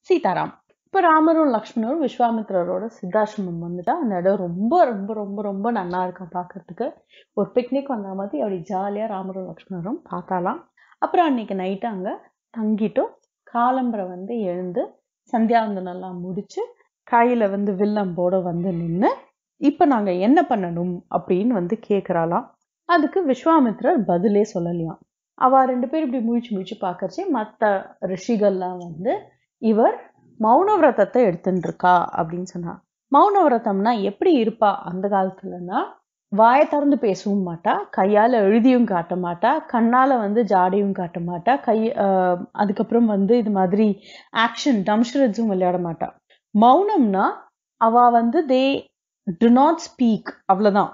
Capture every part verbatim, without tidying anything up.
சீதாராம். இப்போ ராமரும் லக்ஷ்மணரும் விஸ்வாமித்திரரோட சித்தாசிரமம் வந்துட்டா அந்த இடம் ரொம்ப ரொம்ப ரொம்ப ரொம்ப நல்லா இருக்கும் பார்க்கறதுக்கு. ஒரு பிக்னிக் வந்த மாதிரி அப்படி ஜாலியாக ராமரும் லக்ஷ்மணரும் பார்த்தாலாம். அப்புறம் அன்னைக்கு நைட்டு அங்கே தங்கிட்டும் காலம்பரை வந்து எழுந்து சந்தியாவந்தனெல்லாம் முடிச்சு கையில் வந்து வில்லம்போட வந்து நின்று இப்போ நாங்கள் என்ன பண்ணணும் அப்படின்னு வந்து கேட்குறாளாம். அதுக்கு விஸ்வாமித்திரர் பதிலே சொல்லலையாம். அவ ரெண்டு பேரும் இப்படி முழிச்சு முழிச்சு பார்க்கறச்சு மற்ற ரிஷிகள்லாம் வந்து இவர் மௌனவிரதத்தை எடுத்துட்டு இருக்கா அப்படின்னு சொன்னா. மௌனவிரதம்னா எப்படி இருப்பா அந்த காலத்துலன்னா, வாயை திறந்து பேசவும் மாட்டா, கையால எழுதியும் காட்ட மாட்டா, கண்ணால வந்து ஜாடையும் காட்ட மாட்டா, கை அதுக்கப்புறம் வந்து இது மாதிரி ஆக்ஷன் டம்ஷரட்ஸும் விளையாட மாட்டா. மௌனம்னா அவ வந்து தே டு நாட் ஸ்பீக், அவ்வளவுதான்.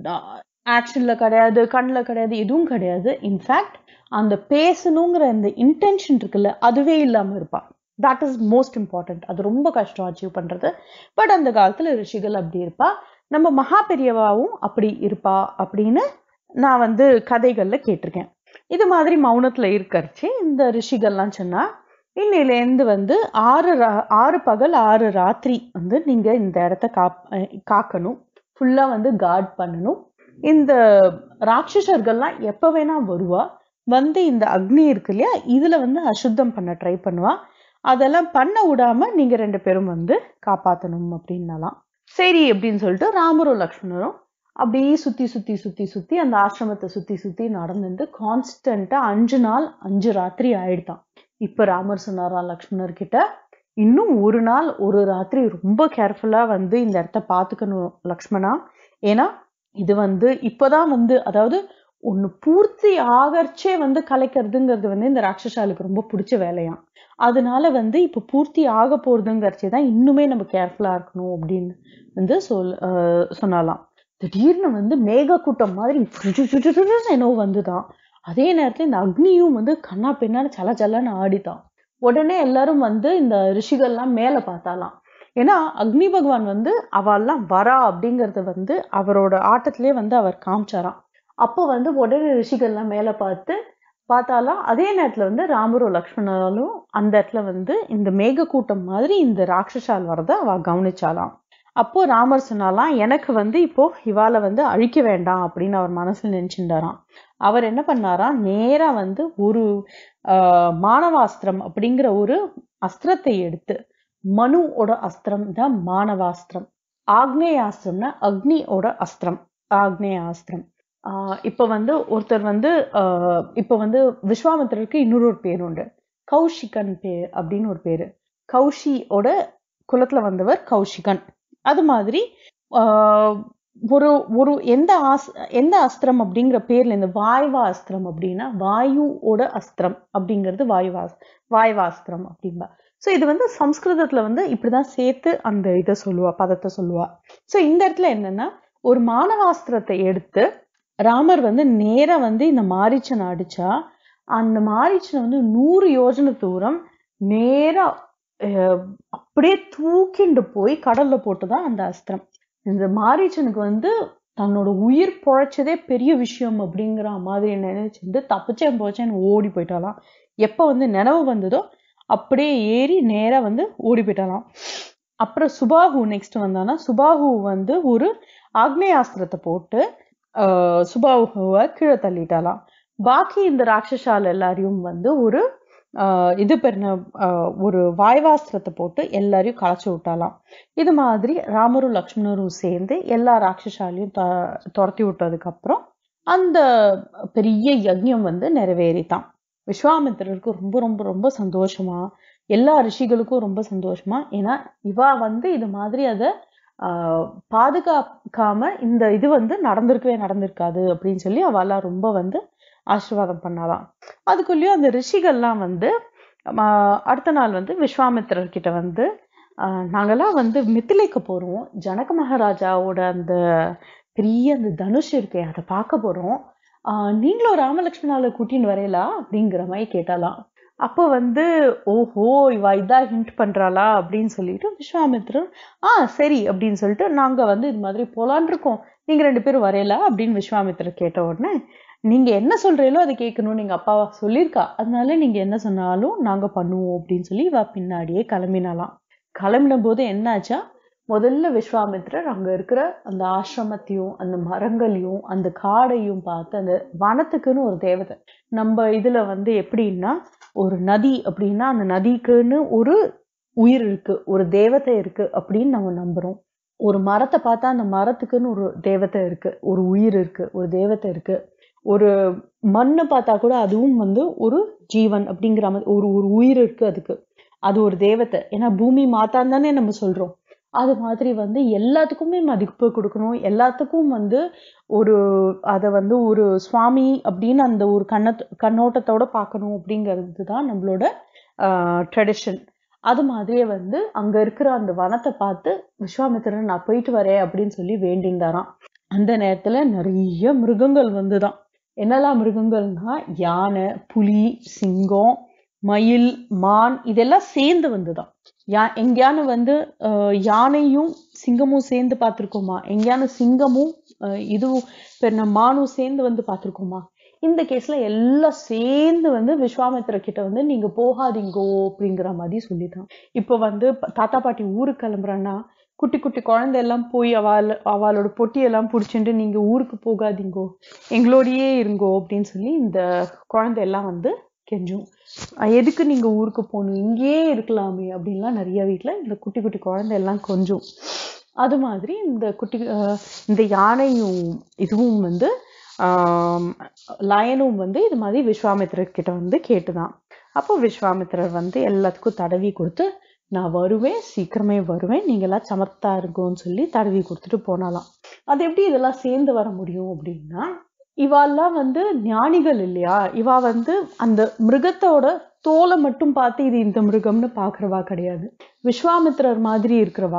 ஆக்ஷன்ல கிடையாது, கண்ணில் கிடையாது, எதுவும் கிடையாது. இன்ஃபேக்ட் அந்த பேசணுங்கிற அந்த இன்டென்ஷன் இருக்குல்ல, அதுவே இல்லாம இருப்பா. That is most important. அது ரொம்ப கஷ்டம் அச்சீவ் பண்றது. பட் அந்த காலத்துல ரிஷிகள் அப்படி இருப்பா. நம்ம மகா பெரியவாவும் அப்படி இருப்பா அப்படின்னு நான் வந்து கதைகள்ல கேட்டிருக்கேன். இது மாதிரி மௌனத்துல இருக்கறச்சு இந்த ரிஷிகள்லாம் சொன்னா, இன்னிலேருந்து வந்து ஆறு ஆறு பகல் ஆறு ராத்திரி வந்து நீங்க இந்த இடத்த கா காக்கணும், ஃபுல்லா வந்து கார்ட் பண்ணணும். இந்த ராட்சசர்கள்லாம் எப்ப வேணா வருவா, வந்து இந்த அக்னி இருக்கு இல்லையா, இதுல வந்து அசுத்தம் பண்ண ட்ரை பண்ணுவா. அதெல்லாம் பண்ண விடாம நீங்க ரெண்டு பேரும் வந்து காப்பாத்தணும் அப்படின்னாலாம். சரி அப்படின்னு சொல்லிட்டு ராமரும் லக்ஷ்மணரும் அப்படியே சுத்தி சுத்தி சுத்தி சுத்தி அந்த ஆசிரமத்தை சுத்தி சுத்தி நடந்துட்டு கான்ஸ்டன்டா அஞ்சு நாள் அஞ்சு ராத்திரி ஆயிடுதான். இப்ப ராமர் சொன்னாராம் லக்ஷ்மணர் கிட்ட, இன்னும் ஒரு நாள் ஒரு ராத்திரி ரொம்ப கேர்ஃபுல்லா வந்து இந்த இடத்த பாத்துக்கணும் லக்ஷ்மணா. ஏன்னா இது வந்து இப்பதான் வந்து, அதாவது ஒண்ணு பூர்த்தி ஆகர்ச்சே வந்து கலைக்கிறதுங்கிறது வந்து இந்த ராட்சசாலுக்கு ரொம்ப பிடிச்ச வேலையாம். அதனால வந்து இப்ப பூர்த்தி ஆக போறதுங்கிறச்சேதான் இன்னுமே நம்ம கேர்ஃபுல்லா இருக்கணும் அப்படின்னு வந்து சொல் சொன்னாலாம். திடீர்னு வந்து மேக கூட்டம் மாதிரி என்னவோ வந்துதான். அதே நேரத்துல இந்த அக்னியும் வந்து கண்ணா பின்னாடி சல சலன்னு ஆடிதான். உடனே எல்லாரும் வந்து இந்த ரிஷிகள்லாம் மேல பார்த்தாலாம். ஏன்னா அக்னி பகவான் வந்து அவெல்லாம் வரா அப்படிங்கறத வந்து அவரோட ஆட்டத்திலே வந்து அவர் காமிச்சாராம். அப்போ வந்து உடனே ரிஷிகள்லாம் மேல பார்த்து பார்த்தாலாம். அதே நேரத்துல வந்து ராமரும் லக்ஷ்மணரும் அந்த இடத்துல வந்து இந்த மேக கூட்டம் மாதிரி இந்த ராட்சசால் வரத அவ கவனிச்சாலாம். அப்போ ராமர் சொன்னாலாம், எனக்கு வந்து இப்போ இவால வந்து அழிக்க வேண்டாம் அப்படின்னு அவர் மனசுல நினைச்சுட்டாராம். அவர் என்ன பண்ணாராம், நேரா வந்து ஒரு ஆஹ் மானவாஸ்திரம் அப்படிங்கிற ஒரு அஸ்திரத்தை எடுத்து, மனுவோட அஸ்திரம் தான் மானவாஸ்திரம், ஆக்னேயாஸ்திரம்னா அக்னியோட அஸ்திரம், ஆக்னேயாஸ்திரம். ஆஹ் இப்ப வந்து ஒருத்தர் வந்து ஆஹ் இப்ப வந்து விஸ்வாமித்திரருக்கு இன்னொரு ஒரு பேர் உண்டு, கௌஷிகன் பேர் அப்படின்னு ஒரு பேரு. கௌஷியோட குலத்துல வந்தவர் கௌஷிகன். அது மாதிரி ஆஹ் ஒரு ஒரு எந்த ஆஸ் எந்த அஸ்திரம் அப்படிங்கிற பேர்ல இந்த வாய்வா அஸ்திரம் அப்படின்னா வாயுவோட அஸ்திரம் அப்படிங்கிறது வாயுவா வாய்வாஸ்திரம் அப்படின்பா. ஸோ இது வந்து சம்ஸ்கிருதத்துல வந்து இப்படிதான் சேர்த்து அந்த இதை சொல்லுவா, பதத்தை சொல்லுவா. ஸோ இந்த இடத்துல என்னன்னா, ஒரு மானவாஸ்திரத்தை எடுத்து ராமர் வந்து நேரா வந்து இந்த மாரீச்சனை அடிச்சா, அந்த மாரீச்சனை வந்து நூறு யோஜனை தூரம் நேரா அப்படியே தூக்கிண்டு போய் கடல்ல போட்டுதான் அந்த அஸ்திரம். இந்த மாரீச்சனுக்கு வந்து தன்னோட உயிர் பொழைச்சதே பெரிய விஷயம் அப்படிங்கிற மாதிரி நினைச்சிட்டு தப்பிச்சேன் போச்சேன்னு ஓடி போயிட்டாலாம். எப்ப வந்து நினைவு வந்ததோ அப்படியே ஏறி நேரா வந்து ஓடி போயிட்டாலாம். அப்புறம் சுபாஹு நெக்ஸ்ட் வந்தானா, சுபாஹு வந்து ஒரு ஆக்னேயாஸ்திரத்தை போட்டு ஆஹ் சுபாஹுவை கீழே தள்ளிட்டாலாம். பாக்கி இந்த ராட்சசால எல்லாரையும் வந்து ஒரு ஆஹ் இது பெருன ஒரு வாய்வாஸ்திரத்தை போட்டு எல்லாரையும் களைச்சு விட்டாலாம். இது மாதிரி ராமரும் லக்ஷ்மணரும் சேர்ந்து எல்லா ராட்சசாலையும் த துரத்தி விட்டதுக்கு அப்புறம் அந்த பெரிய யஜ்ஞம் வந்து நிறைவேறித்தான். விஸ்வாமித்திரருக்கு ரொம்ப ரொம்ப ரொம்ப சந்தோஷமா, எல்லா ரிஷிகளுக்கும் ரொம்ப சந்தோஷமா. ஏன்னா இவா வந்து இது மாதிரி அதை ஆஹ் பாதுகாக்காம இந்த இது வந்து நடந்திருக்கவே நடந்திருக்காது அப்படின்னு சொல்லி அவெல்லாம் ரொம்ப வந்து ஆசீர்வாதம் பண்ணலாம். அதுக்குள்ளேயும் அந்த ரிஷிகள்லாம் வந்து அடுத்த நாள் வந்து விஸ்வாமித்திரர் கிட்ட வந்து ஆஹ் நாங்கெல்லாம் வந்து மித்திலைக்கு போறோம், ஜனக மகாராஜாவோட அந்த பெரிய அந்த தனுஷ் இருக்கே அதை பார்க்க போறோம், ஆஹ் நீங்களும் ராமலட்சுமணால கூட்டின்னு வரையலா அப்படிங்கிற மாதிரி கேட்டாலாம். அப்போ வந்து ஓஹோ இவா இதா ஹிண்ட் பண்றாளா அப்படின்னு சொல்லிட்டு விஸ்வாமித்திரர் ஆ சரி அப்படின்னு சொல்லிட்டு, நாங்க வந்து இது மாதிரி போலான் இருக்கோம், நீங்க ரெண்டு பேரும் வரையல அப்படின்னு விஸ்வாமித்திரர் கேட்ட உடனே, நீங்க என்ன சொல்றீங்களோ அதை கேட்கணும், நீங்க அப்பாவா சொல்லியிருக்கா, அதனால நீங்க என்ன சொன்னாலும் நாங்க பண்ணுவோம் அப்படின்னு சொல்லி இவ பின்னாடியே கிளம்பினாலாம். கிளம்பின போது என்னாச்சா, முதல்ல விஸ்வாமித்ரர் அங்க இருக்கிற அந்த ஆசிரமத்தையும் அந்த மரங்களையும் அந்த காடையும் பார்த்து, அந்த வனத்துக்குன்னு ஒரு தேவதை, நம்ம இதுல வந்து எப்படின்னா ஒரு நதி அப்படின்னா அந்த நதிக்குன்னு ஒரு உயிர் இருக்கு, ஒரு தேவதை இருக்கு அப்படின்னு நம்ம நம்புறோம். ஒரு மரத்தை பார்த்தா அந்த மரத்துக்குன்னு ஒரு தேவதை இருக்கு, ஒரு உயிர் இருக்கு, ஒரு தேவதை இருக்கு. ஒரு மண்ணை பார்த்தா கூட அதுவும் வந்து ஒரு ஜீவன் அப்படிங்கிற மாதிரி ஒரு ஒரு உயிர் இருக்கு, அதுக்கு அது ஒரு தேவதை. ஏன்னா பூமி மாதான் தானே நம்ம சொல்றோம். அது மாதிரி வந்து எல்லாத்துக்குமே மதிப்பு கொடுக்கணும், எல்லாத்துக்கும் வந்து ஒரு அதை வந்து ஒரு சுவாமி அப்படின்னு அந்த ஒரு கண்ண கண்ணோட்டத்தோட பார்க்கணும் அப்படிங்கிறது தான் நம்மளோட ட்ரெடிஷன். அது மாதிரியே வந்து அங்க இருக்கிற அந்த வனத்தை பார்த்து விஸ்வாமித்திரன் நான் போயிட்டு வரேன் அப்படின்னு சொல்லி வேண்டிந்தாராம். அந்த நேரத்துல நிறைய மிருகங்கள் வந்துதான். என்னெல்லாம் மிருகங்கள்னா யானை, புலி, சிங்கம், மயில், மான் இதெல்லாம் சேர்ந்து வந்துதான். யா எங்கேயானு வந்து அஹ் யானையும் சிங்கமும் சேர்ந்து பார்த்திருக்கோமா? எங்கேயானு சிங்கமும் அஹ் இதுவும் பெண்ண மானும் சேர்ந்து வந்து பார்த்திருக்கோமா? இந்த கேஸ்ல எல்லாம் சேர்ந்து வந்து விஸ்வாமித்திர கிட்ட வந்து நீங்க போகாதீங்கோ அப்படிங்கிற மாதிரி சொல்லிட்டான். இப்போ வந்து தாத்தா பாட்டி ஊருக்கு கிளம்புறான்னா குட்டி குட்டி குழந்தை எல்லாம் போய் அவள் அவளோட பொட்டியெல்லாம் பிடிச்சிட்டு நீங்க ஊருக்கு போகாதீங்கோ, எங்களோடையே இருங்கோ அப்படின்னு சொல்லி இந்த குழந்தை எல்லாம் வந்து கெஞ்சும். எதுக்கு நீங்க ஊருக்கு போகணும், இங்கேயே இருக்கலாமே அப்படின்லாம் நிறைய வீட்டுல இந்த குட்டி குட்டி குழந்தை எல்லாம் கொஞ்சம். அது மாதிரி இந்த குட்டி இந்த யானையும் இதுவும் வந்து ஆஹ் லயனும் வந்து இது மாதிரி விஸ்வாமித்திரர் கிட்ட வந்து கேட்டுதான். அப்போ விஸ்வாமித்திரர் வந்து எல்லாத்துக்கும் தடவி கொடுத்து நான் வருவேன், சீக்கிரமே வருவேன், நீங்க எல்லாம் சமத்தா இருக்கும்னு சொல்லி தடவி கொடுத்துட்டு போனாலாம். அது எப்படி இதெல்லாம் சேர்ந்து வர முடியும் அப்படின்னா, இவாலாம் வந்து ஞானிகள் இல்லையா, இவா வந்து அந்த மிருகத்தோட தோலை மட்டும் பார்த்து இது இந்த மிருகம்னு பாக்குறவா கிடையாது. விஸ்வாமித்திரர் மாதிரி இருக்கிறவா,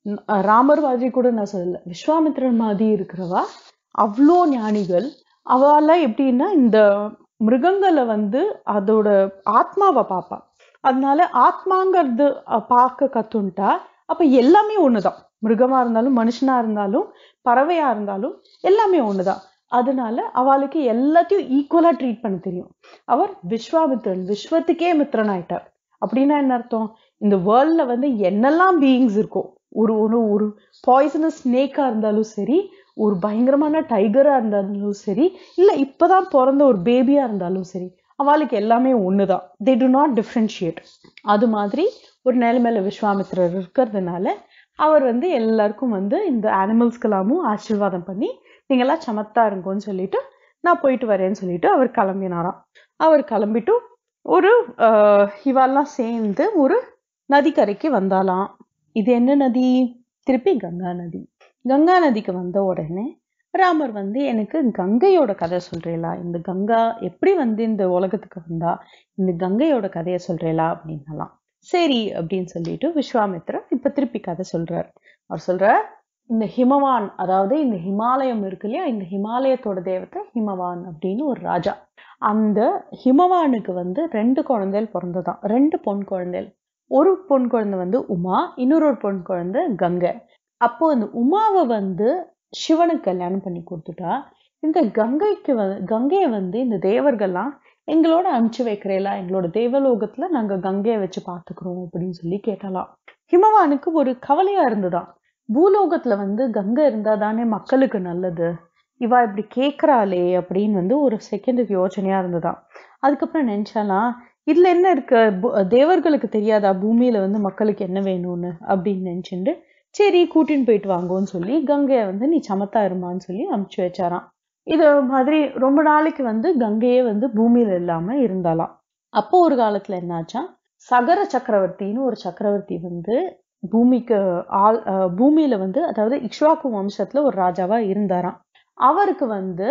ராமர் மாதிரி கூட நான் சொல்லல, விஸ்வாமித்திரர் மாதிரி இருக்கிறவா அவ்வளோ ஞானிகள். அவெல்லாம் எப்படின்னா இந்த மிருகங்களை வந்து அதோட ஆத்மாவை பார்ப்பா. அதனால ஆத்மாங்கிறது பார்க்க கத்துன்ட்டா அப்ப எல்லாமே ஒண்ணுதான், மிருகமா இருந்தாலும் மனுஷனா இருந்தாலும் பறவையா இருந்தாலும் எல்லாமே ஒண்ணுதான். அதனால அவளுக்கு எல்லாத்தையும் ஈக்குவலா ட்ரீட் பண்ண தெரியும். அவர் விஸ்வாமித்திரன், விஸ்வத்துக்கே மித்திரன் ஆயிட்டார். அப்படின்னா என்ன அர்த்தம், இந்த வேர்ல்ட்ல வந்து என்னெல்லாம் பீயிங்ஸ் இருக்கும், ஒரு ஒரு ஒரு பாய்சனஸ் ஸ்னேக்கா இருந்தாலும் சரி, ஒரு பயங்கரமான டைகரா இருந்தாலும் சரி, இல்ல இப்பதான் பிறந்த ஒரு பேபியா இருந்தாலும் சரி, அவளுக்கு எல்லாமே ஒண்ணுதான். They do not differentiate. அது மாதிரி ஒரு நிலைமையில விஸ்வாமித்திரர் இருக்கிறதுனால அவர் வந்து எல்லாருக்கும் வந்து இந்த அனிமல்ஸ்க்கெல்லாமும் ஆசீர்வாதம் பண்ணி நீங்க எல்லாம் சமத்தா இருங்கன்னு சொல்லிட்டு நான் போயிட்டு வரேன்னு சொல்லிட்டு அவர் கிளம்பினாராம். அவர் கிளம்பிட்டு ஒரு ஆஹ் இவெல்லாம் சேர்ந்து ஒரு நதிக்கரைக்கு வந்தாலாம். இது என்ன நதி? திருப்பி கங்கா நதி. கங்கா நதிக்கு வந்த உடனே ராமர் வந்து எனக்கு கங்கையோட கதை சொல்றீங்களா, இந்த கங்கா எப்படி வந்து இந்த உலகத்துக்கு வந்தா, இந்த கங்கையோட கதையை சொல்றீங்களா அப்படின்னலாம். சரி அப்படின்னு சொல்லிட்டு விஸ்வாமித்திரர் இப்ப திருப்பி கதை சொல்றார். அவர் சொல்ற, இந்த ஹிமவான், அதாவது இந்த ஹிமாலயம் இருக்கு இல்லையா, இந்த ஹிமாலயத்தோட தேவதை ஹிமவான் அப்படின்னு ஒரு ராஜா. அந்த ஹிமவானுக்கு வந்து ரெண்டு குழந்தைகள் பிறந்ததான், ரெண்டு பொன் குழந்தைகள். ஒரு பொன் குழந்தை வந்து உமா, இன்னொரு ஒரு பொன் குழந்தை கங்கை. அப்போ இந்த உமாவை வந்து சிவனுக்கு கல்யாணம் பண்ணி கொடுத்துட்டா, இந்த கங்கைக்கு வந்து கங்கையை வந்து இந்த தேவர்கள்லாம் எங்களோட அனுப்பிச்சு வைக்கிறேலா, எங்களோட தேவலோகத்துல நாங்க கங்கையை வச்சு பாத்துக்கிறோம் அப்படின்னு சொல்லி கேட்டலாம். ஹிமவானுக்கு ஒரு கவலையா இருந்துதான், பூலோகத்துல வந்து கங்கை இருந்தா தானே மக்களுக்கு நல்லது, இவா இப்படி கேக்குறாளே அப்படின்னு வந்து ஒரு செகண்டுக்கு யோசனையா இருந்துதான். அதுக்கப்புறம் நினைச்சாலாம், இதுல என்ன இருக்கு, தேவர்களுக்கு தெரியாதா பூமியில வந்து மக்களுக்கு என்ன வேணும்னு அப்படின்னு நினைச்சுட்டு சரி கூட்டின்னு போயிட்டு வாங்கன்னு சொல்லி கங்கையை வந்து நீ சமத்தா இருமான்னு சொல்லி அனுப்பிச்சு வச்சாராம். இது மாதிரி ரொம்ப நாளைக்கு வந்து கங்கையே வந்து பூமியில இல்லாம இருந்தாலாம். அப்போ ஒரு காலத்துல என்னாச்சா, சகர சக்கரவர்த்தின்னு ஒரு சக்கரவர்த்தி வந்து பூமிக்கு ஆள் பூமியில வந்து, அதாவது இக்ஷ்வாக்கு வம்சத்துல ஒரு ராஜாவா இருந்தாராம். அவருக்கு வந்து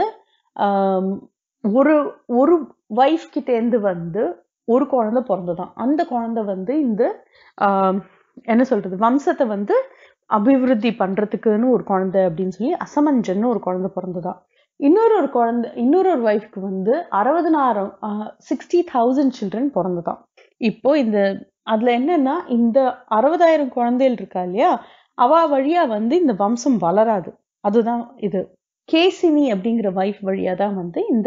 ஆஹ் ஒரு ஒரு வைஃப் கிட்ட இருந்து வந்து ஒரு குழந்தை பிறந்ததான். அந்த குழந்தை வந்து இந்த ஆஹ் என்ன சொல்றது வம்சத்தை வந்து அபிவிருத்தி பண்றதுக்குன்னு ஒரு குழந்தை அப்படின்னு சொல்லி அசமஞ்சன்னு ஒரு குழந்தை பிறந்ததான். இன்னொரு ஒரு குழந்தை இன்னொரு ஒரு வைஃப்க்கு வந்து அறுபதனாயிரம் சிக்ஸ்டி தௌசண்ட் சில்ட்ரன் பிறந்ததான். இப்போ இந்த அதுல என்னன்னா, இந்த அறுபதாயிரம் குழந்தைகள் இருக்கா இல்லையா, அவ வழியா வந்து இந்த வம்சம் வளராது. அதுதான் இது. கேசினி அப்படிங்கிற வைஃப் வழியா தான் வந்து இந்த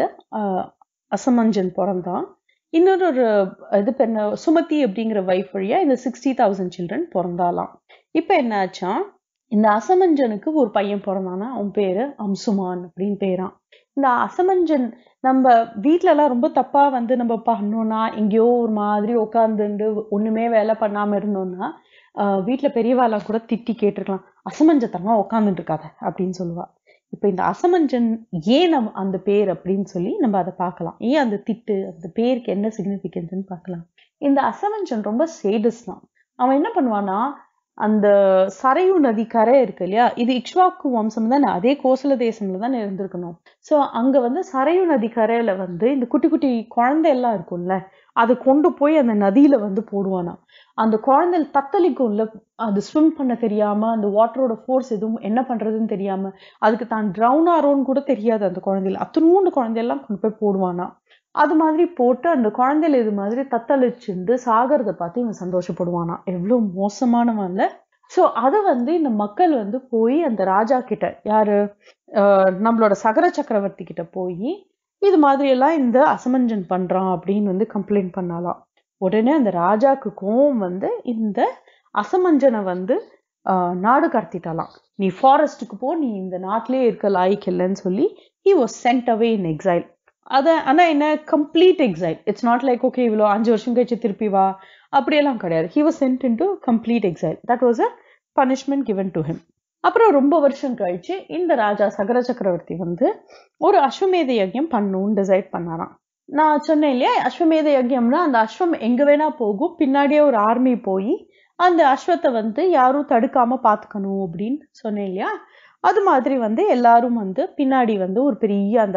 அசமஞ்சன் பிறந்தான். இன்னொரு ஒரு இது பெண்ண சுமதி அப்படிங்கிற வைஃப் வழியா இந்த சிக்ஸ்டி தௌசண்ட் சில்ட்ரன் பிறந்தாலாம். இப்ப என்ன ஆச்சா, இந்த அசமஞ்சனுக்கு ஒரு பையன் பிறந்தானா, அவன் பேரு அம்சுமான் அப்படின்னு பேரான். இந்த அசமஞ்சன் நம்ம வீட்டுல எல்லாம் ரொம்ப தப்பா வந்து நம்ம பண்ணோம்னா, எங்கேயோ ஒரு மாதிரி உட்காந்துண்டு ஒண்ணுமே வேலை பண்ணாம இருந்தோம்னா ஆஹ் வீட்டுல பெரியவாலாம் கூட திட்டி கேட்டிருக்கலாம், அசமஞ்சத்தனமா உட்காந்துட்டு இருக்காத அப்படின்னு சொல்லுவா. இப்ப இந்த அசமஞ்சன் ஏன் நம் அந்த பேர் அப்படின்னு சொல்லி நம்ம அதை பார்க்கலாம். ஏன் அந்த திட்டு, அந்த பேருக்கு என்ன சிக்னிபிகன்ஸ்ன்னு பார்க்கலாம். இந்த அசமஞ்சன் ரொம்ப சேடஸ் தான். அவன் என்ன பண்ணுவான்னா, அந்த சரையு நதி கரை இருக்கு இல்லையா, இது இக்ஷ்வாக்கு வம்சம் தானே, அதே கோசல தேசம்ல தானே இருந்திருக்கணும். சோ அங்க வந்து சரையு நதி கரையில வந்து இந்த குட்டி குட்டி குழந்தை எல்லாம் இருக்கும்ல, அதை கொண்டு போய் அந்த நதியில வந்து போடுவானா. அந்த குழந்தை தத்தளிக்கும்ல, அது ஸ்விம் பண்ண தெரியாம, அந்த வாட்டரோட ஃபோர்ஸ் எதுவும் என்ன பண்றதுன்னு தெரியாம, அதுக்கு தான் ட்ரவுன் ஆரோன்னு கூட தெரியாது அந்த குழந்தையில, அத்தனூண்டு குழந்தையெல்லாம் கொண்டு போய் போடுவானா. அது மாதிரி போட்டு அந்த குழந்தையில இது மாதிரி தத்தளிச்சுண்டு சாகிறத பார்த்து இவன் சந்தோஷப்படுவானா. எவ்வளவு மோசமானவன்ல. சோ அதை வந்து இந்த மக்கள் வந்து போய் அந்த ராஜா கிட்ட, யாரு ஆஹ் நம்மளோட சகர சக்கரவர்த்தி கிட்ட போய் இது மாதிரி எல்லாம் இந்த அசமஞ்சன் பண்றான் அப்படின்னு வந்து கம்ப்ளைண்ட் பண்ணலாம். உடனே அந்த ராஜாக்கு கோவம் வந்து இந்த அசமஞ்சனை வந்து ஆஹ் நாடு கடத்திட்டாலாம். நீ ஃபாரஸ்டுக்கு போ, நீ இந்த நாட்டிலேயே இருக்க லாய்க்கு இல்லைன்னு சொல்லி he was sent away in exile. அத ஆனா என்ன, complete exile. It's not like okay இவ்வளோ அஞ்சு வருஷம் கழிச்சு திருப்பி வா, அப்படியெல்லாம் கிடையாது. he was sent into complete exile. that was a punishment given to him. அப்புறம் ரொம்ப வருஷம் கழிச்சு இந்த ராஜா சகர சக்கரவர்த்தி வந்து ஒரு அஸ்வமேத யஜ்யம் பண்ணணும்னு டிசைட் பண்ணாராம். நான் சொன்னேன் இல்லையா, அஸ்வமேத யஜ்யம்னா அந்த அஸ்வம் எங்க வேணா போகும், பின்னாடியே ஒரு ஆர்மி போய் அந்த அஸ்வத்தை வந்து யாரும் தடுக்காம பாத்துக்கணும் அப்படின்னு சொன்னேன் இல்லையா. அது மாதிரி வந்து எல்லாரும் வந்து பின்னாடி வந்து ஒரு பெரிய அந்த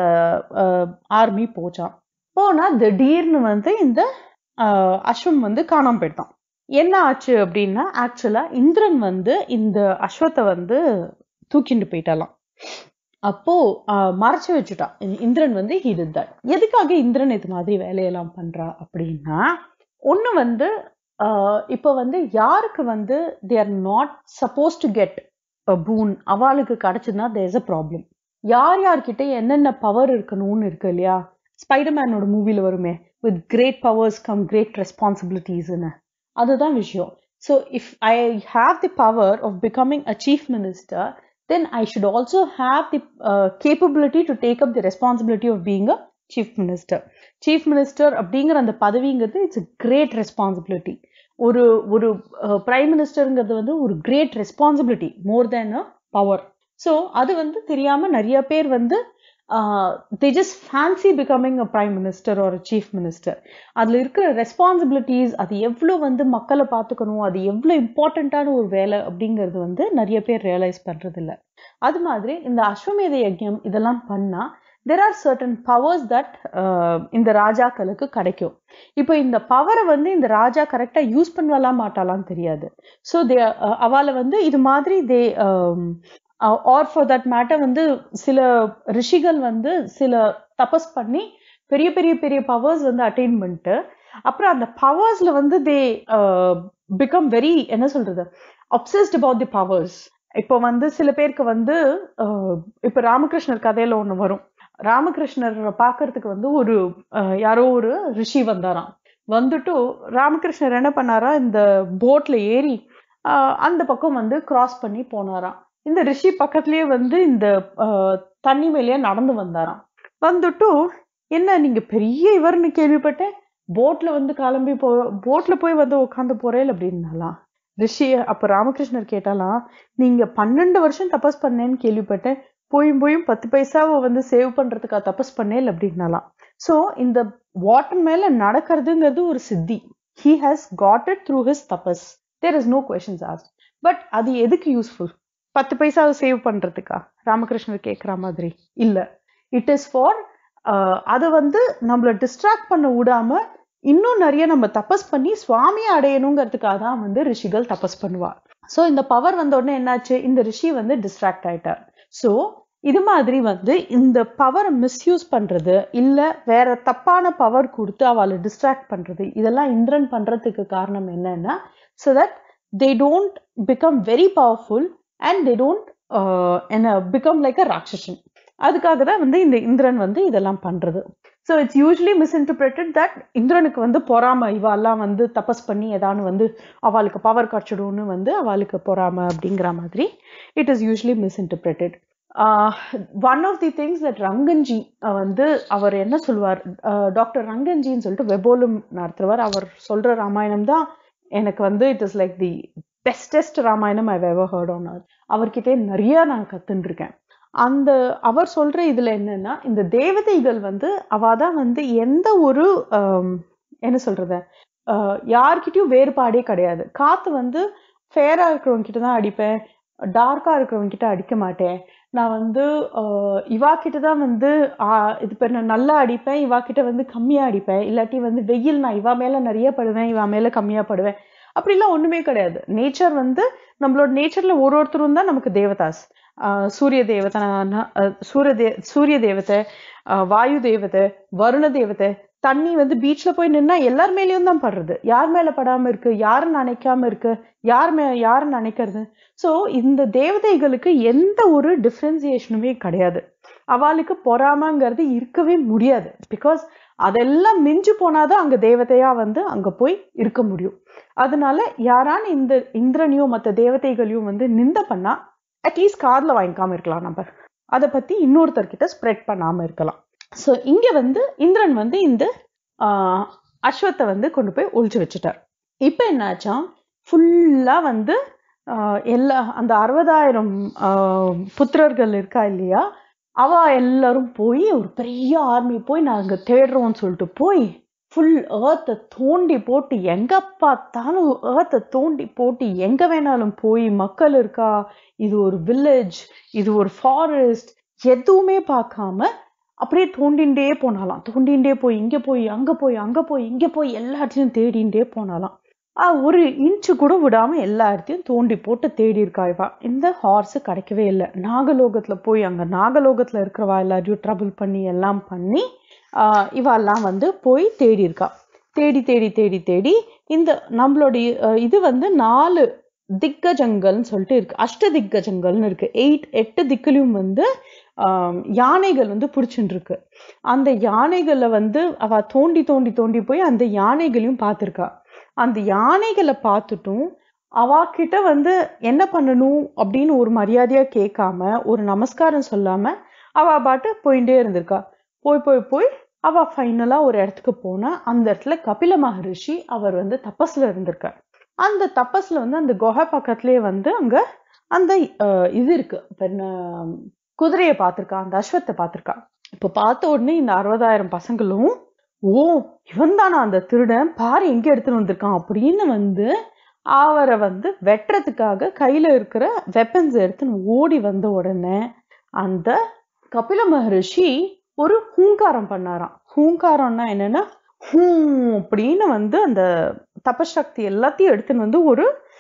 ஆர்மி போச்சான். போனா திடீர்னு வந்து இந்த அஸ்வம் வந்து காணாம போயிட்டான். என்ன ஆச்சு அப்படின்னா, ஆக்சுவலா இந்திரன் வந்து இந்த அஸ்வத்தை வந்து தூக்கிட்டு போயிட்டாலாம். அப்போ மறைச்சு வச்சுட்டான் இந்திரன் வந்து. he did that. எதுக்காக இந்திரன் இது மாதிரி வேலையெல்லாம் பண்றா அப்படின்னா, ஒண்ணு வந்து இப்ப வந்து யாருக்கு வந்து they are not supposed to get a boon, அவளுக்கு கிடைச்சதுன்னா there is a problem. யார் யார்கிட்ட என்னென்ன பவர் இருக்கணும்னு இருக்கு இல்லையா, ஸ்பைடர்மேனோட மூவில வருமே, with great powers come great responsibilities ன்னு, அதுதான் விஷயம். So if I have the power of becoming a chief minister, then I should also have the uh, capability to take up the responsibility of being a chief minister. chief minister அப்படிங்கிற அந்த பதவிங்கிறது it's a great responsibility. ஒரு ஒரு prime மினிஸ்டருங்கிறது வந்து ஒரு great responsibility, more than a power. So அது வந்து தெரியாம நிறைய பேர் வந்து they just fancy becoming a prime minister or a chief minister. அதுல இருக்கிற ரெஸ்பான்சிபிலிட்டிஸ், அது எவ்வளவு வந்து மக்களை பார்த்துக்கணும், அது எவ்வளவு இம்பார்ட்டன்டான ஒரு வேலை அப்படிங்கிறது வந்து நிறைய பேர் ரியலைஸ் பண்றது இல்லை. அது மாதிரி இந்த அஸ்வமேத யஜ்யம் இதெல்லாம் பண்ணா there are certain powers that uh, இந்த ராஜாக்களுக்கு கிடைக்கும். இப்போ இந்த பவரை வந்து இந்த ராஜா கரெக்டா யூஸ் பண்ணலாம் மாட்டாலான்னு தெரியாது. ஸோ தே அவளை வந்து இது மாதிரி they are for that matter வந்து சில ரிஷிகள் வந்து சில தபஸ் பண்ணி பெரிய பெரிய பெரிய பவர்ஸ் வந்து அட்டைன் பண்ணிட்டு அப்புறம் அந்த பவர்ஸ்ல வந்து தே பிகம் வெரி, என்ன சொல்றது, அப்சஸ்ட் அபவுட் தி பவர்ஸ். இப்போ வந்து சில பேருக்கு வந்து இப்ப ராமகிருஷ்ணர் கதையில ஒண்ணு வரும். ராமகிருஷ்ணர் பாக்குறதுக்கு வந்து ஒரு யாரோ ஒரு ரிஷி வந்தாராம். வந்துட்டு ராமகிருஷ்ணர் என்ன பண்ணாரா, இந்த போட்ல ஏறி அந்த பக்கம் வந்து கிராஸ் பண்ணி போனாராம். இந்த ரிஷி பக்கத்துலயே வந்து இந்த தண்ணி மேலேயே நடந்து வந்தாராம். வந்துட்டு என்ன நீங்க பெரிய இவர்னு கேள்விப்பட்டேன், போட்ல வந்து கிளம்பி போ போட்ல போய் வந்து உட்காந்து போறேன் அப்படின்னாலாம் ரிஷி. அப்ப ராமகிருஷ்ணர் கேட்டாலாம், நீங்க பன்னெண்டு வருஷம் தபஸ் பண்ணேன்னு கேள்விப்பட்டேன், போயும் போயும் பத்து பைசாவை வந்து சேவ் பண்றதுக்காக தபஸ் பண்ணேன் அப்படின்னாலாம். சோ இந்த வாட்டர் மேல நடக்கிறதுங்கிறது ஒரு சித்தி. he has got it through his tapas. there is no questions asked. But அது எதுக்கு யூஸ்ஃபுல்? பத்து பைசாவை சேவ் பண்றதுக்கா ராமகிருஷ்ணர் கேட்கிற மாதிரி இல்ல. இட் இஸ் ஃபார் அதை வந்து நம்மள டிஸ்ட்ராக்ட் பண்ண விடாம இன்னும் நிறைய நம்ம தபஸ் பண்ணி சுவாமியை அடையணுங்கிறதுக்காக தான் வந்து ரிஷிகள் தபஸ் பண்ணுவார். சோ இந்த பவர் வந்த உடனே என்னாச்சு, இந்த ரிஷி வந்து டிஸ்ட்ராக்ட் ஆயிட்டார். சோ இது மாதிரி வந்து இந்த பவரை மிஸ்யூஸ் பண்றது இல்ல வேற தப்பான பவர் கொடுத்து அவளை டிஸ்ட்ராக்ட் பண்றது, இதெல்லாம் இந்திரன் பண்றதுக்கு காரணம் என்னன்னா, so that they don't become very powerful and they don't uh, and, uh, become like a Rakshashan. அதுக்காக தான் வந்து இந்த இந்திரன் வந்து இதெல்லாம் பண்றது. So it's usually misinterpreted that இந்திரனுக்கு வந்து பொறாம, இவாலாம் வந்து தபஸ் பண்ணி ஏதானு வந்து அவளுக்கு பவர் கட்சிடும்னு வந்து அவளுக்கு பொறாம அப்படிங்கிற மாதிரி it is usually misinterpreted. One of the things that Rangan ji வந்து அவர் என்ன சொல்லுவார், டாக்டர் ரங்கன்ஜின்னு சொல்லிட்டு வெபோலும் நடத்துவார். அவர் சொல்ற ராமாயணம் தான் எனக்கு வந்து it is like the bestest Ramayanam I ever heard on. அவர்கிட்டே நிறைய நான் கத்துன்னு இருக்கேன். அந்த அவர் சொல்ற இதுல என்னன்னா, இந்த தேவதைகள் வந்து அவாதான் வந்து எந்த ஒரு என்ன சொல்றது யார்கிட்டயும் வேறுபாடே கிடையாது. காத்து வந்து ஃபேரா இருக்கிறவங்க கிட்ட தான் அடிப்பேன், டார்க்கா இருக்கிறவங்க கிட்ட அடிக்க மாட்டேன். நான் வந்து இவா கிட்ட தான் வந்து இது பேர் நான் நல்லா அடிப்பேன், இவா கிட்ட வந்து கம்மியா அடிப்பேன். இல்லாட்டி வந்து வெயில் நான் இவா மேல நிறைய படுவேன், இவா மேல கம்மியா படுவேன். அப்படிலாம் ஒண்ணுமே கிடையாது. நேச்சர் வந்து நம்மளோட நேச்சர்ல ஒரு ஒருத்தரும் தான் நமக்கு தேவதாஸ். ஆஹ் சூரிய தேவதை, சூரிய தே சூரிய தேவதை, வாயு தேவதை, வருண தேவதை. தண்ணி வந்து பீச்ல போய் நின்னா எல்லார் மேலேயும் தான் படுறது. யார் மேல படாம இருக்கு, யாரு நினைக்காம இருக்கு, யார் மே யாரு நினைக்கிறது. சோ இந்த தேவதைகளுக்கு எந்த ஒரு டிஃபரன்சியேஷனுமே கிடையாது. அவளுக்கு பொறாமங்கிறது இருக்கவே முடியாது. பிகாஸ் அதெல்லாம் மிஞ்சு போனாதான் அங்க தேவதையா வந்து அங்க போய் இருக்க முடியும். அதனால யாரான இந்த இந்திரனையும் மற்ற தேவதைகளையும் வந்து நிந்த பண்ணா அட்லீஸ்ட் காதுல வாங்கிக்காம இருக்கலாம், நம்ம அதை பத்தி இன்னொருத்தர்கிட்ட ஸ்ப்ரெட் பண்ணாம இருக்கலாம். ஸோ இங்க வந்து இந்திரன் வந்து இந்த ஆஹ் அஸ்வத்தை வந்து கொண்டு போய் ஒழிச்சு வச்சுட்டார். இப்ப என்னாச்சா, ஃபுல்லா வந்து ஆஹ் எல்லா அந்த அறுபதாயிரம் ஆஹ் புத்திரர்கள் இருக்கா இல்லையா, அவ எல்லாரும் போய் ஒரு பெரிய ஆர்மி போய் நாங்க தேடுறோம்னு சொல்லிட்டு போய் ஃபுல் ஏர்த்தை தோண்டி போட்டு, எங்க பார்த்தாலும் ஏர்த்தை தோண்டி போட்டு எங்க வேணாலும் போய் மக்கள் இருக்கா, இது ஒரு வில்லேஜ், இது ஒரு ஃபாரஸ்ட், எதுவுமே பார்க்காம அப்படியே தோண்டிண்டே போனாலாம். தோண்டிண்டே போய் இங்க போய் அங்க போய் அங்க போய் இங்க போய் எல்லாத்தையும் தேடிண்டே போனாலாம். ஆஹ் ஒரு இன்ச்சு கூட விடாம எல்லா இடத்தையும் தோண்டி போட்டு தேடி இருக்கா இவா. இந்த ஹார்ஸ் கிடைக்கவே இல்லை. நாகலோகத்துல போய் அங்க நாகலோகத்துல இருக்கிறவா எல்லாரையும் ட்ரபிள் பண்ணி எல்லாம் பண்ணி ஆஹ் இவெல்லாம் வந்து போய் தேடி இருக்கா. தேடி தேடி தேடி தேடி இந்த நம்மளுடைய இது வந்து நாலு திக்கஜங்கள்னு சொல்லிட்டு இருக்கு, அஷ்ட திக்கஜங்கள்னு இருக்கு. எயிட் எட்டு திக்கிலையும் வந்து ஆஹ் யானைகள் வந்து பிடிச்சுட்டு இருக்கு. அந்த யானைகளை வந்து அவ தோண்டி தோண்டி தோண்டி போய் அந்த யானைகளையும் பார்த்திருக்கா. அந்த யானைகளை பார்த்துட்டும் அவ கிட்ட வந்து என்ன பண்ணணும் அப்படின்னு ஒரு மரியாதையா கேட்காம, ஒரு நமஸ்காரம் சொல்லாம அவ பாட்டு போயிட்டே இருந்திருக்கா. போய் போய் போய் அவ ஃபைனலா ஒரு இடத்துக்கு போனா, அந்த இடத்துல கபில மகரிஷி அவர் வந்து தபஸ்ல இருந்திருக்கார். அந்த தபஸ்ல வந்து அந்த குகை பக்கத்துலயே வந்து அங்க அந்த இது இருக்கு, குதிரையை பார்த்திருக்கா, அந்த அஸ்வத்தை பார்த்திருக்கா. இப்ப பார்த்த உடனே இந்த அறுபதாயிரம் பசங்களும், ஓ இவன் தானா அந்த திருடன், பாரு எங்க எடுத்துட்டு வந்திருக்கான் அப்படின்னு வந்து அவரை வந்து வெட்டுறதுக்காக கையில இருக்கிற வெப்பன்ஸ் எடுத்துன்னு ஓடி வந்த உடனே அந்த கபில மகரிஷி ஒரு ஹூங்காரம் பண்ணாராம். ஹூங்காரம்னா என்னன்னா, ஹூ அப்படின்னு வந்து அந்த தபசக்தி எல்லாத்தையும் எடுத்துன்னு வந்து ஒரு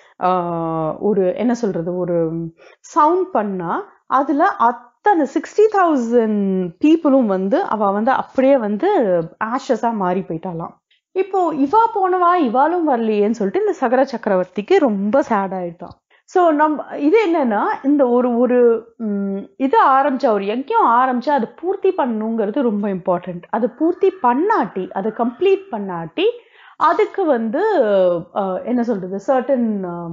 ஆஹ் ஒரு என்ன சொல்றது ஒரு சவுண்ட் பண்ணா, அதுல அத்தனை சிக்ஸ்டி தௌசண்ட் பீப்புளும் வந்து அவ வந்து அப்படியே வந்து ஆஷஸா மாறி போயிட்டாலாம். இப்போ இவா போனவா இவாலும் வரலையேன்னு சொல்லிட்டு இந்த சகர சக்கரவர்த்திக்கு ரொம்ப சேட் ஆயிட்டான். ஸோ நம்ம இது என்னன்னா, இந்த ஒரு ஒரு இது ஆரம்பிச்சா, ஒரு யஜ்யம் ஆரம்பிச்சா அதை பூர்த்தி பண்ணணுங்கிறது ரொம்ப இம்பார்ட்டன்ட். அதை பூர்த்தி பண்ணாட்டி, அதை கம்ப்ளீட் பண்ணாட்டி அதுக்கு வந்து என்ன சொல்றது சர்டன்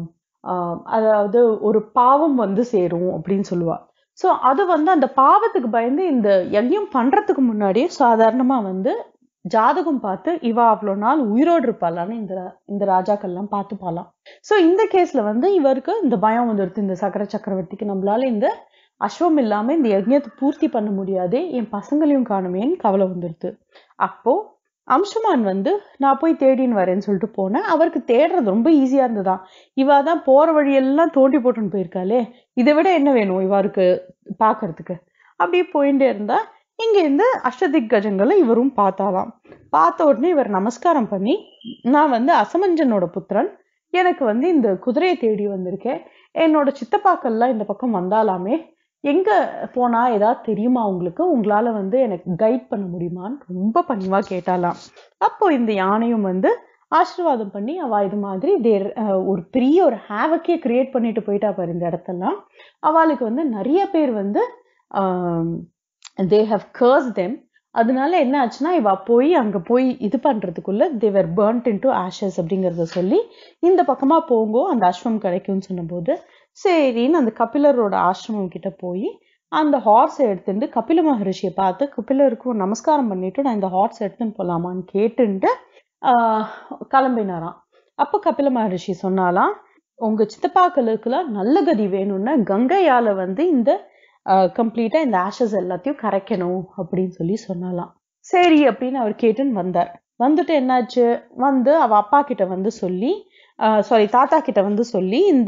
அதாவது ஒரு பாவம் வந்து சேரும் அப்படின்னு சொல்லுவா. ஸோ அது வந்து அந்த பாவத்துக்கு பயந்து இந்த யஜ்யம் பண்றதுக்கு முன்னாடியே சாதாரணமா வந்து ஜாதகம் பார்த்து இவா அவ்வளோ நாள் உயிரோடு இருப்பாளான்னு இந்த இந்த ராஜாக்கள்லாம் பார்த்துப்பாலாம். ஸோ இந்த கேஸ்ல வந்து இவருக்கு இந்த பயம் வந்துடுது, இந்த சக்கர சக்கரவர்த்திக்கு நம்மளால இந்த அஸ்வம் இல்லாம இந்த யஜ்யத்தை பூர்த்தி பண்ண முடியாது, என் பசங்களையும் காணுமேன்னு கவலை வந்துடுது. அப்போ அம்சுமான் வந்து நான் போய் தேடின்னு வரேன்னு சொல்லிட்டு போனேன். அவருக்கு தேடுறது ரொம்ப ஈஸியா இருந்ததான். இவா தான் போற வழியெல்லாம் தோண்டி போட்டுன்னு போயிருக்காளே, இதை விட என்ன வேணும் இவருக்கு பாக்குறதுக்கு. அப்படியே போயிட்டே இருந்தா இங்க இருந்து அஷ்டதிக் கஜங்களை இவரும் பார்த்தாலாம். பார்த்த உடனே இவர் நமஸ்காரம் பண்ணி, நான் வந்து அசமஞ்சனோட புத்திரன், எனக்கு வந்து இந்த குதிரையை தேடி வந்திருக்கேன், என்னோட சித்தப்பாக்கள்லாம் இந்த பக்கம் வந்தாலாமே, எங்க போனா ஏதாவது தெரியுமா உங்களுக்கு, உங்களால வந்து எனக்கு கைட் பண்ண முடியுமான்னு ரொம்ப பணிவா கேட்டாலாம். அப்போ இந்த யானையும் வந்து ஆசீர்வாதம் பண்ணி அவ இது மாதிரி தேர் ஒரு பெரிய ஒரு ஹேவக்கே கிரியேட் பண்ணிட்டு போயிட்டா பாரு இந்த இடத்தெல்லாம். அவளுக்கு வந்து நிறைய பேர் வந்து ஆஹ் தே ஹவ் கர்ஸ் தெம். அதனால என்ன ஆச்சுன்னா இவ போய் அங்க போய் இது பண்றதுக்குள்ள they were burnt into ashes அப்படிங்கறத சொல்லி இந்த பக்கமா போங்கோ அந்த ஆசிரமம் கிடைக்கும்னு சொன்னபோது சரின்னு அந்த கபிலரோட ஆசிரமம் கிட்ட போய் அந்த ஹார்ஸ் எடுத்துட்டு கபில மகரிஷியை பார்த்து கபிலருக்கு நமஸ்காரம் பண்ணிட்டு நான் இந்த ஹார்ஸ் எடுத்துன்னு போலாமான்னு கேட்டுட்டு ஆஹ் கிளம்பினாராம். அப்ப கபில மகரிஷி சொன்னாலாம், உங்க சித்தப்பாக்களுக்குலாம் நல்ல கதி வேணும்னா கங்கையால வந்து இந்த கம்ப்ளீட்டா இந்த ஆஷஸ் எல்லாத்தையும் கரைக்கணும் அப்படின்னு சொல்லி சொன்னாலாம். சரி அப்படின்னு அவர் கேட்டுன்னு வந்தார். வந்துட்டு என்னாச்சு, வந்து அவ அப்பா கிட்ட வந்து சொல்லி சாரி தாத்தா கிட்ட வந்து சொல்லி இந்த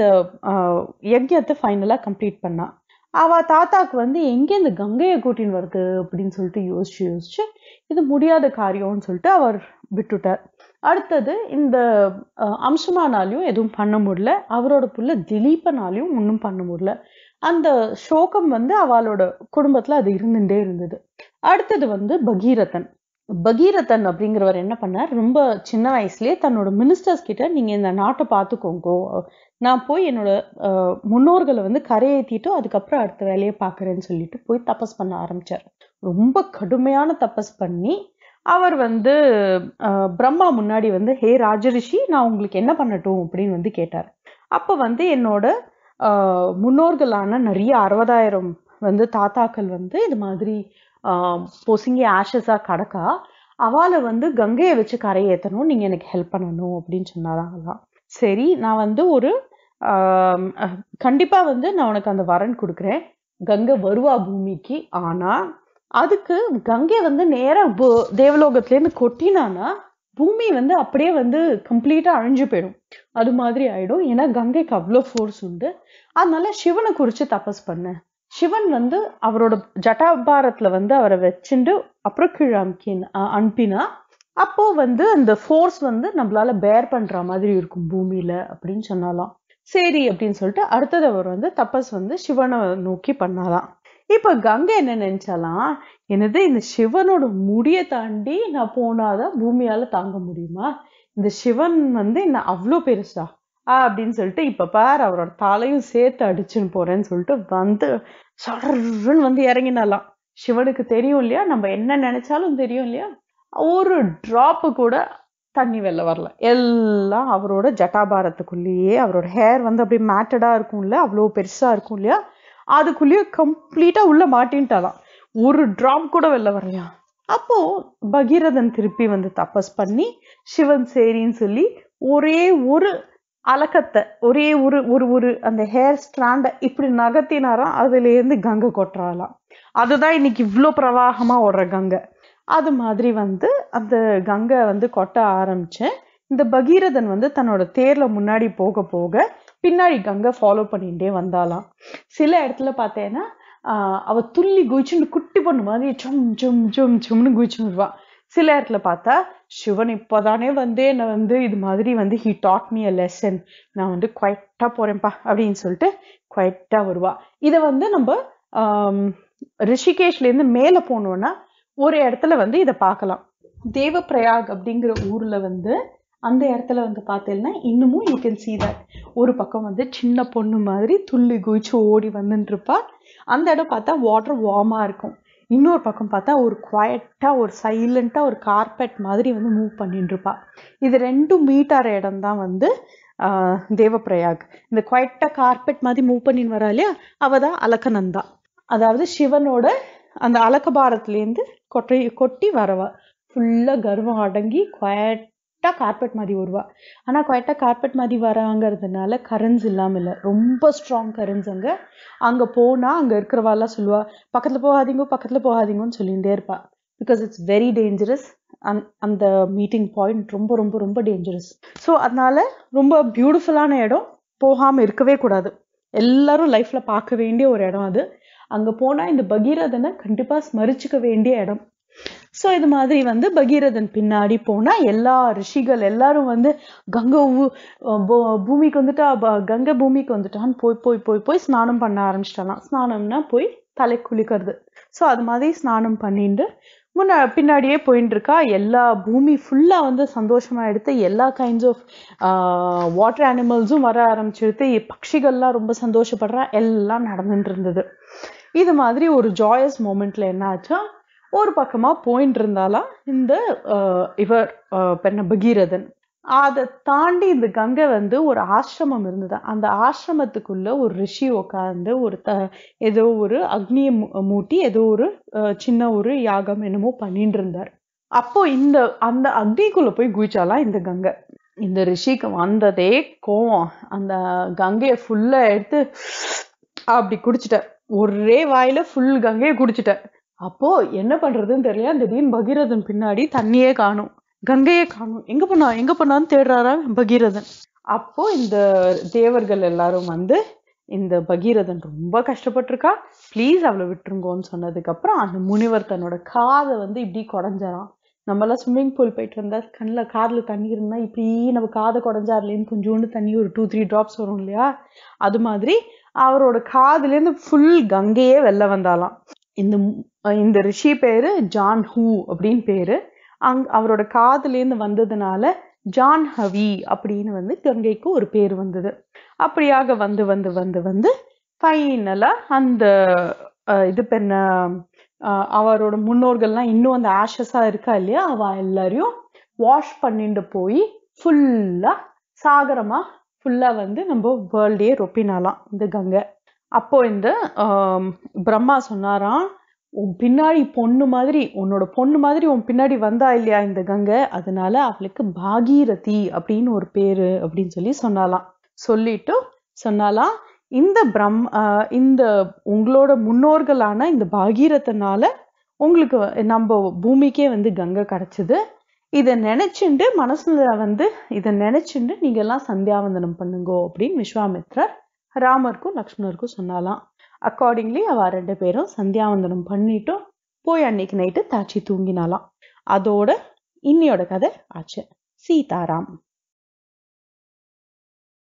யஜ்யத்தை ஃபைனலா கம்ப்ளீட் பண்ணா. அவ தாத்தாக்கு வந்து எங்க இந்த கங்கையை கூட்டின்னு வருது அப்படின்னு சொல்லிட்டு யோசிச்சு யோசிச்சு இது முடியாத காரியம்னு சொல்லிட்டு அவர் விட்டுட்டார். அடுத்தது இந்த அம்சமானாலையும் எதுவும் பண்ண முடியல, அவரோட புள்ள திலீபனாலையும் ஒன்றும் பண்ண முடியல. அந்த சோகம் வந்து அவளோட குடும்பத்துல அது இருந்துட்டே இருந்தது. அடுத்தது வந்து பகீரதன். பகீரதன் அப்படிங்கிறவர் என்ன பண்ணார், ரொம்ப சின்ன வயசுலயே தன்னோட மினிஸ்டர்ஸ் கிட்ட நீங்க இந்த நாட்டை பார்த்துக்கோங்க, நான் போய் என்னோட முன்னோர்களை வந்து கரையேற்றிட்டு அதுக்கப்புறம் அடுத்த வேலையை பாக்குறேன்னு சொல்லிட்டு போய் தபஸ் பண்ண ஆரம்பிச்சார். ரொம்ப கடுமையான தபஸ் பண்ணி அவர் வந்து அஹ் பிரம்மா முன்னாடி வந்து ஹே ராஜரிஷி நான் உங்களுக்கு என்ன பண்ணட்டும் அப்படின்னு வந்து கேட்டார். அப்ப வந்து என்னோட ஆஹ் முன்னோர்களான நிறைய அறுபதாயிரம் வந்து தாத்தாக்கள் வந்து இது மாதிரி ஆஹ் பொசுங்கி ஆஷஸா கடக்கா, அவளை வந்து கங்கையை வச்சு கரையேற்றணும், நீங்க எனக்கு ஹெல்ப் பண்ணணும் அப்படின்னு சொன்னாராங்களாம். சரி நான் வந்து ஒரு ஆஹ் கண்டிப்பா வந்து நான் உனக்கு அந்த வரன் கொடுக்குறேன், கங்கை வருவா பூமிக்கு, ஆனா அதுக்கு கங்கை வந்து நேர தேவலோகத்துல இருந்து கொட்டினானா பூமி வந்து அப்படியே வந்து கம்ப்ளீட்டா அழிஞ்சு போயிடும், அது மாதிரி ஆயிடும். ஏன்னா கங்கைக்கு அவ்வளோ ஃபோர்ஸ் உண்டு. அதனால சிவனை குறிச்சு தபஸ் பண்ண. சிவன் வந்து அவரோட ஜட்டாபாரத்துல வந்து அவரை வச்சுட்டு அப்புறம் கீழே அமுக்கின் அனுப்பினா அப்போ வந்து அந்த ஃபோர்ஸ் வந்து நம்மளால பேர் பண்ற மாதிரி இருக்கும் பூமியில அப்படின்னு சொன்னாலாம். சரி அப்படின்னு சொல்லிட்டு அடுத்தது அவர் வந்து தபஸ் வந்து சிவனை நோக்கி பண்ணாலாம். இப்ப கங்கை என்ன நினைச்சாலாம், என்னது இந்த சிவனோட முடிய தாண்டி நான் போனாதான் பூமியால தாங்க முடியுமா, இந்த சிவன் வந்து என்ன அவ்வளோ பெருசா அப்படின்னு சொல்லிட்டு இப்ப பார் அவரோட தலையும் சேர்த்து அடிச்சுன்னு போறேன்னு சொல்லிட்டு வந்து சடர்ன்னு வந்து இறங்கினாலாம். சிவனுக்கு தெரியும் இல்லையா, நம்ம என்ன நினைச்சாலும் தெரியும் இல்லையா, ஒரு டிராப்பு கூட தண்ணி வெளில வரல, எல்லாம் அவரோட ஜட்டாபாரத்துக்குள்ளேயே அவரோட ஹேர் வந்து அப்படியே மேட்டடா இருக்கும்ல, அவ்வளோ பெருசா இருக்கும் இல்லையா, அதுக்குள்ளேயே கம்ப்ளீட்டா உள்ள மாட்டின்ட்டாலாம், ஒரு டிராப் கூட வெளில வரலையா. அப்போ பகீரதன் திருப்பி வந்து தபஸ் பண்ணி சிவன் சரின்னு சொல்லி ஒரே ஒரு அலக்கத்தை ஒரே ஒரு ஒரு ஒரு அந்த ஹேர் ஸ்ட்ராண்ட இப்படி நகர்த்தினாராம், அதுல இருந்து கங்கை கொட்டுறாலாம். அதுதான் இன்னைக்கு இவ்வளோ பிரவாகமா ஓடுற கங்கை. அது மாதிரி வந்து அந்த கங்கை வந்து கொட்ட ஆரம்பிச்சேன். இந்த பகீரதன் வந்து தன்னோட தேர்ல முன்னாடி போக போக பின்னாடி கங்கை ஃபாலோ பண்ணிட்டே வந்தாலாம். சில இடத்துல பார்த்தேன்னா ஆஹ் அவ துள்ளி குதிச்சுன்னு குட்டி பொண்ணு மாதிரி சும் சும் சும் சும்னு குதிச்சுன்னு வருவா. சில இடத்துல பார்த்தா சிவன் இப்போதானே வந்து என்னை வந்து இது மாதிரி வந்து he taught me a lesson, நான் வந்து குவைட்டா போறேன்ப்பா அப்படின்னு சொல்லிட்டு குவைட்டா வருவா. இதை வந்து நம்ம ஆஹ் ரிஷிகேஷ்ல இருந்து மேல போனோம்னா ஒரு இடத்துல வந்து இதை பார்க்கலாம். தேவப்பிரயாக் அப்படிங்கிற ஊர்ல வந்து அந்த இடத்துல வந்து பார்த்தீங்கன்னா இன்னமும் யூ கேன் see that. ஒரு பக்கம் வந்து சின்ன பொண்ணு மாதிரி துள்ளி குதிச்சு ஓடி வந்துட்டு இருப்பா. அந்த இடம் பார்த்தா வாட்டர் வார்மா இருக்கும். இன்னொரு பக்கம் பார்த்தா ஒரு குவைட்டா ஒரு சைலண்டா ஒரு கார்பெட் மாதிரி வந்து மூவ் பண்ணிட்டு இருப்பா. இது ரெண்டும் மீட் ஆற இடம் தான் வந்து ஆஹ் தேவப்பிரயாக். இந்த குவைட்டா கார்பெட் மாதிரி மூவ் பண்ணின்னு வரா இல்லையா, அவதான் அலக்கநந்தா. அதாவது சிவனோட அந்த அலக்கபாரத்திலேருந்து கொட்டை கொட்டி வரவா, ஃபுல்லா கர்வம் அடங்கி குவைட்டா கார்பெட் மாதிரி வருவா. ஆனா குவைட்டா கார்பெட் மாதிரி வராங்கிறதுனால கரண்ட்ஸ் இல்லாம இல்லை, ரொம்ப ஸ்ட்ராங் கரண்ட்ஸ். அங்க அங்க போனா அங்க இருக்கிறவாலாம் சொல்லுவா பக்கத்துல போகாதீங்க பக்கத்துல போகாதீங்கன்னு சொல்லிகிட்டே இருப்பா. Because it's very dangerous. அந் அந்த மீட்டிங் பாயிண்ட் ரொம்ப ரொம்ப ரொம்ப டேஞ்சரஸ். ஸோ அதனால ரொம்ப பியூட்டிஃபுல்லான இடம், போகாம இருக்கவே கூடாது. எல்லாரும் லைஃப்ல பார்க்க வேண்டிய ஒரு இடம் அது. அங்க போனா இந்த பகீரதனை கண்டிப்பா ஸ்மரிச்சுக்க வேண்டிய இடம். ஸோ இது மாதிரி வந்து பகீரதன் பின்னாடி போனா எல்லா ரிஷிகள் எல்லாரும் வந்து கங்கை பூமிக்கு வந்துட்டா, கங்கை பூமிக்கு வந்துட்டான்னு போய் போய் போய் போய் ஸ்நானம் பண்ண ஆரம்பிச்சிட்டாலாம். ஸ்நானம்னா போய் தலை குளிக்கிறது. ஸோ அது மாதிரி ஸ்நானம் பண்ணிட்டு முன்ன பின்னாடியே போயிட்டு இருக்கா. எல்லா பூமி ஃபுல்லா வந்து சந்தோஷமா எடுத்து எல்லா கைண்ட்ஸ் ஆஃப் வாட்டர் அனிமல்ஸும் வர ஆரம்பிச்சிடுத்து. பட்சிகள்லாம் ரொம்ப சந்தோஷப்படுறா. எல்லாம் நடந்துட்டு இருந்தது. இது மாதிரி ஒரு ஜாயஸ் மூமெண்ட்ல என்ன ஆச்சா, ஒரு பக்கமா போயிட்டு இருந்தாலாம் இந்த இவர் பெண்ண பகீரதன். அதை தாண்டி இந்த கங்கை வந்து ஒரு ஆசிரமம் இருந்தது. அந்த ஆசிரமத்துக்குள்ள ஒரு ரிஷி உட்காந்து ஒரு த ஏதோ ஒரு அக்னியை மூட்டி ஏதோ ஒரு சின்ன ஒரு யாகம் என்னமோ பண்ணிட்டு இருந்தார். அப்போ இந்த அந்த அக்னிக்குள்ள போய் குதிச்சாலாம் இந்த கங்கை. இந்த ரிஷிக்கு வந்ததே கோவம். அந்த கங்கையை ஃபுல்லா எடுத்து அப்படி குடிச்சிட்டார். ஒரே வாயில ஃபுல் கங்கையை குடிச்சிட்டார். அப்போ என்ன பண்றதுன்னு தெரியல. திடீர்னு பகீரதன் பின்னாடி தண்ணியே காணும், கங்கையே காணும். எங்க பண்ணா எங்க பண்ணான்னு தேடுறாரா பகீரதன். அப்போ இந்த தேவர்கள் எல்லாரும் வந்து இந்த பகீரதன் ரொம்ப கஷ்டப்பட்டிருக்கா, பிளீஸ் அவளை விட்டுருங்கோன்னு சொன்னதுக்கு அப்புறம் அந்த முனிவர் தன்னோட காதை வந்து இப்படி குடஞ்சாராம். நம்மளாம் ஸ்விம்மிங் பூல் போயிட்டு வந்தா கண்ணில் காதில் தண்ணி இருந்தா இப்படி நம்ம காதை குடஞ்சாருலேருந்து கொஞ்சோண்டு தண்ணி ஒரு டூ த்ரீ ட்ராப்ஸ் வரும் இல்லையா, அது மாதிரி அவரோட காதுலேருந்து ஃபுல் கங்கையே வெளில வந்தாலாம். இந்த இந்த ரிஷி பேரு ஜான் ஹூ அப்படின்னு பேரு. அங் அவரோட காதுலேருந்து வந்ததுனால ஜான்ஹவி அப்படின்னு வந்து கங்கைக்கு ஒரு பேர் வந்தது. அப்படியாக வந்து வந்து வந்து வந்து ஃபைனலா அந்த இது பெண்ண அவரோட முன்னோர்கள்லாம் இன்னும் அந்த ஆஷஸா இருக்கா இல்லையா, அவ எல்லாரையும் வாஷ் பண்ணிட்டு போய் ஃபுல்லா சாகரமா ஃபுல்லா வந்து நம்ம வேர்ல்டே ரொப்பினாலாம் இந்த கங்கை. அப்போ இந்த பிரம்மா சொன்னாராம், உன் பின்னாடி பொண்ணு மாதிரி உன்னோட பொண்ணு மாதிரி உன் பின்னாடி வந்தா இல்லையா இந்த கங்கை, அதனால அவளுக்கு பாகீரதி அப்படின்னு ஒரு பேரு அப்படின்னு சொல்லி சொன்னாலாம். சொல்லிட்டு சொன்னாலாம், இந்த பிரம் இந்த உங்களோட முன்னோர்களான இந்த பாகீரதனால உங்களுக்கு நம்ம பூமிக்கே வந்து கங்கை கிடைச்சது. இதை நினைச்சுண்டு மனசுல வந்து இதை நினைச்சுண்டு நீங்க எல்லாம் சந்தியாவந்தனம் பண்ணுங்கோ அப்படின்னு விஸ்வாமித்ரர் ராமருக்கும் லக்ஷ்மணருக்கும் சொன்னாலாம். அக்கார்டிங்லி அவ ரெண்டு பேரும் சந்தியாவந்தனம் பண்ணிட்டும் போய் அன்னைக்கு நைட்டு தாச்சி தூங்கினாலாம். அதோட இன்னையோட கதை ஆச்சு. சீதாராம்.